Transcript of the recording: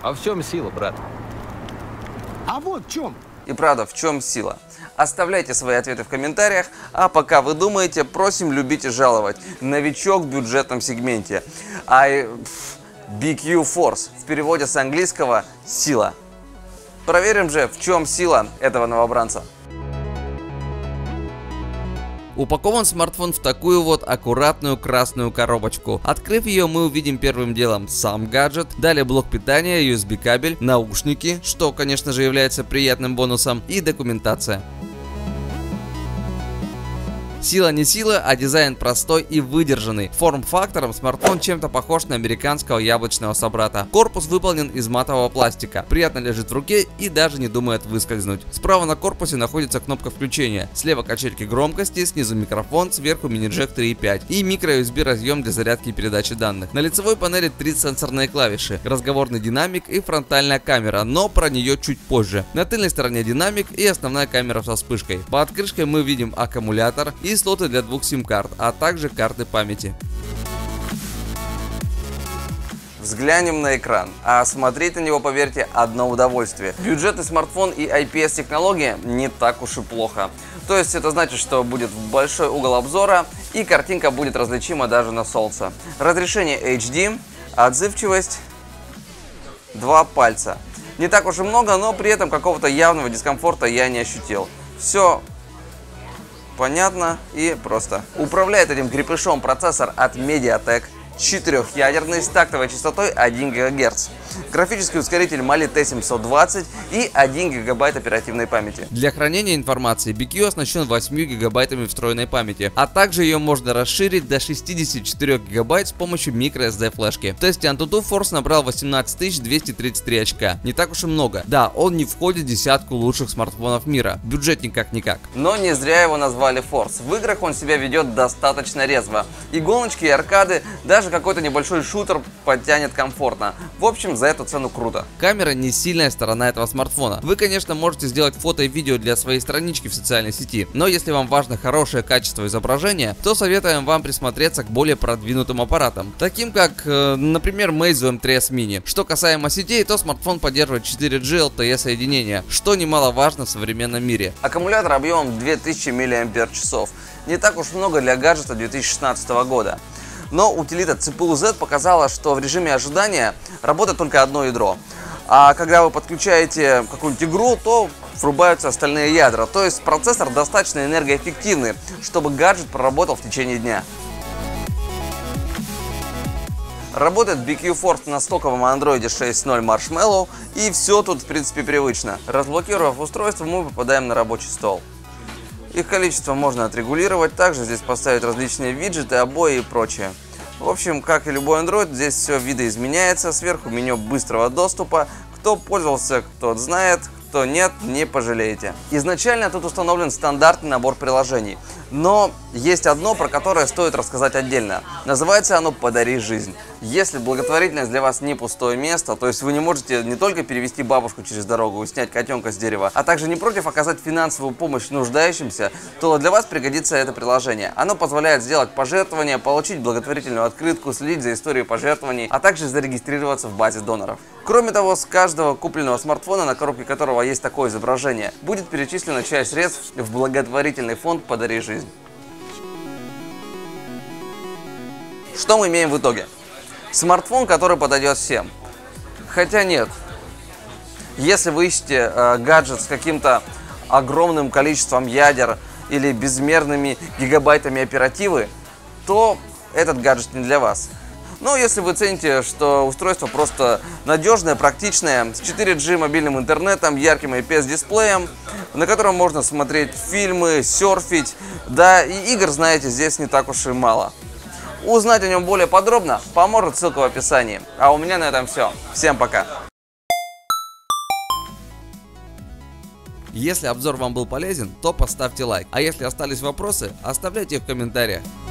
А в чем сила, брат? А вот в чем. И правда, в чем сила? Оставляйте свои ответы в комментариях, а пока вы думаете, просим любить и жаловать. Новичок в бюджетном сегменте. BQ Force, в переводе с английского «сила». Проверим же, в чем сила этого новобранца. Упакован смартфон в такую вот аккуратную красную коробочку. Открыв ее, мы увидим первым делом сам гаджет, далее блок питания, USB кабель, наушники, что, конечно же, является приятным бонусом, и документация. Сила не сила, а дизайн простой и выдержанный. Форм-фактором смартфон чем-то похож на американского яблочного собрата. Корпус выполнен из матового пластика, приятно лежит в руке и даже не думает выскользнуть. Справа на корпусе находится кнопка включения, слева качельки громкости, снизу микрофон, сверху мини-джек 3.5 и микро-USB разъем для зарядки и передачи данных. На лицевой панели 3 сенсорные клавиши, разговорный динамик и фронтальная камера, но про нее чуть позже. На тыльной стороне динамик и основная камера со вспышкой. Под крышкой мы видим аккумулятор и слоты для 2 сим-карт, а также карты памяти. Взглянем на экран, а смотреть на него, поверьте, одно удовольствие. Бюджетный смартфон и IPS-технология не так уж и плохо. То есть это значит, что будет большой угол обзора и картинка будет различима даже на солнце. Разрешение HD, отзывчивость 2 пальца. Не так уж и много, но при этом какого-то явного дискомфорта я не ощутил. Все понятно и просто. Управляет этим крепышом процессор от Mediatek, 4-ядерный с тактовой частотой 1 ГГц. Графический ускоритель Mali T720 и 1 ГБ оперативной памяти. Для хранения информации BQ оснащен 8 ГБ встроенной памяти, а также ее можно расширить до 64 ГБ с помощью microSD флешки. В тесте AnTuTu Force набрал 18 233 очка. Не так уж и много. Да, он не входит в десятку лучших смартфонов мира. Бюджетник как-никак. Но не зря его назвали Force. В играх он себя ведет достаточно резво. И гоночки, и аркады, даже какой-то небольшой шутер подтянет комфортно. В общем, за эту цену круто. Камера не сильная сторона этого смартфона. Вы, конечно, можете сделать фото и видео для своей странички в социальной сети, но если вам важно хорошее качество изображения, то советуем вам присмотреться к более продвинутым аппаратам, таким как, например, Meizu M3s Mini. Что касаемо сетей, то смартфон поддерживает 4G LTE соединения, что немаловажно в современном мире. Аккумулятор объемом 2000 мАч. Не так уж много для гаджета 2016 года. Но утилита CPU-Z показала, что в режиме ожидания работает только одно ядро. А когда вы подключаете какую-нибудь игру, то врубаются остальные ядра. То есть процессор достаточно энергоэффективный, чтобы гаджет проработал в течение дня. Работает BQ Force на стоковом Android 6.0 Marshmallow, и все тут в принципе привычно. Разблокировав устройство, мы попадаем на рабочий стол. Их количество можно отрегулировать, также здесь поставить различные виджеты, обои и прочее. В общем, как и любой Android, здесь все видоизменяется, сверху меню быстрого доступа. Кто пользовался, тот знает, кто нет, не пожалеете. Изначально тут установлен стандартный набор приложений, но есть одно, про которое стоит рассказать отдельно. Называется оно «Подари жизнь». Если благотворительность для вас не пустое место, то есть вы не можете не только перевести бабушку через дорогу и снять котенка с дерева, а также не против оказать финансовую помощь нуждающимся, то для вас пригодится это приложение. Оно позволяет сделать пожертвования, получить благотворительную открытку, следить за историей пожертвований, а также зарегистрироваться в базе доноров. Кроме того, с каждого купленного смартфона, на коробке которого есть такое изображение, будет перечислена часть средств в благотворительный фонд «Подари жизнь». Что мы имеем в итоге? Смартфон, который подойдет всем. Хотя нет. Если вы ищете гаджет с каким-то огромным количеством ядер или безмерными гигабайтами оперативы, то этот гаджет не для вас. Но если вы цените, что устройство просто надежное, практичное, с 4G мобильным интернетом, ярким IPS-дисплеем, на котором можно смотреть фильмы, серфить, да и игр, знаете, здесь не так уж и мало. Узнать о нем более подробно поможет ссылка в описании. А у меня на этом все. Всем пока! Если обзор вам был полезен, то поставьте лайк. А если остались вопросы, оставляйте их в комментариях.